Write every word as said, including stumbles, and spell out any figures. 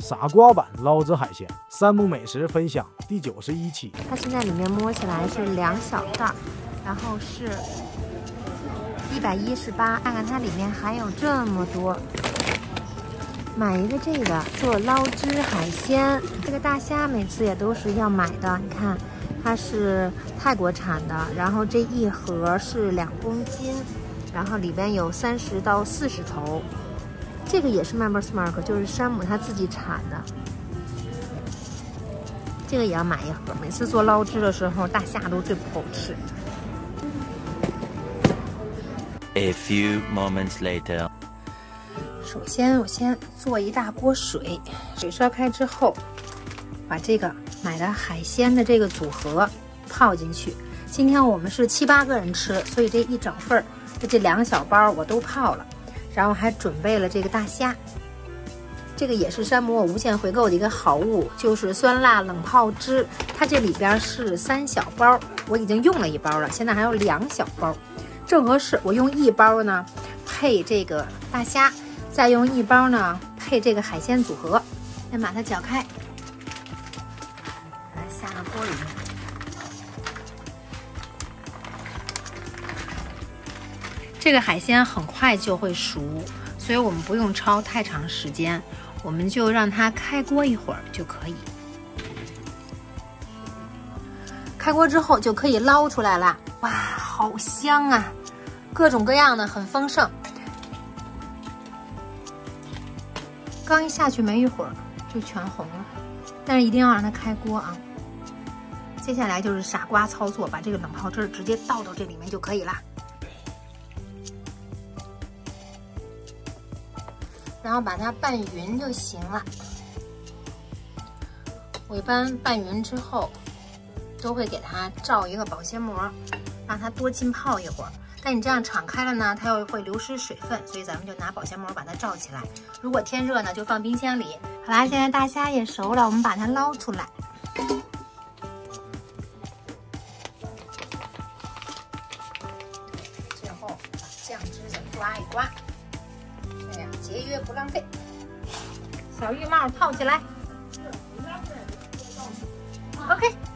傻瓜版捞子海鲜，山姆美食分享第九十一期。 它现在里面摸起来是两小袋，然后是一百一十八。看看它里面还有这么多。买一个这个做捞汁海鲜，这个大虾每次也都是要买的。你看，它是泰国产的，然后这一盒是两公斤，然后里边有三十到四十头。这个也是 Members Mark， 就是山姆他自己产的。这个也要买一盒，每次做捞汁的时候，大虾都最不够吃。 A few moments later， 首先，我先做一大锅水，水烧开之后，把这个买的海鲜的这个组合泡进去。今天我们是七八个人吃，所以这一整份儿的这两个小包我都泡了，然后还准备了这个大虾。这个也是山姆我无限回购的一个好物，就是酸辣冷泡汁。它这里边是三小包，我已经用了一包了，现在还有两小包，正合适。我用一包呢配这个大虾，再用一包呢配这个海鲜组合。先把它搅开，把它下到锅里面。这个海鲜很快就会熟，所以我们不用焯太长时间，我们就让它开锅一会儿就可以。开锅之后就可以捞出来了，哇，好香啊！各种各样的，很丰盛。刚一下去没一会儿就全红了，但是一定要让它开锅啊。接下来就是傻瓜操作，把这个冷泡汁直接倒到这里面就可以啦。然后把它拌匀就行了。我一般拌匀之后，都会给它罩一个保鲜膜，让它多浸泡一会儿。但你这样敞开了呢，它又会流失水分，所以咱们就拿保鲜膜把它罩起来。如果天热呢，就放冰箱里。好啦，现在大虾也熟了，我们把它捞出来。最后把酱汁也刮一刮。这样节约不浪费。小浴帽套起来。OK。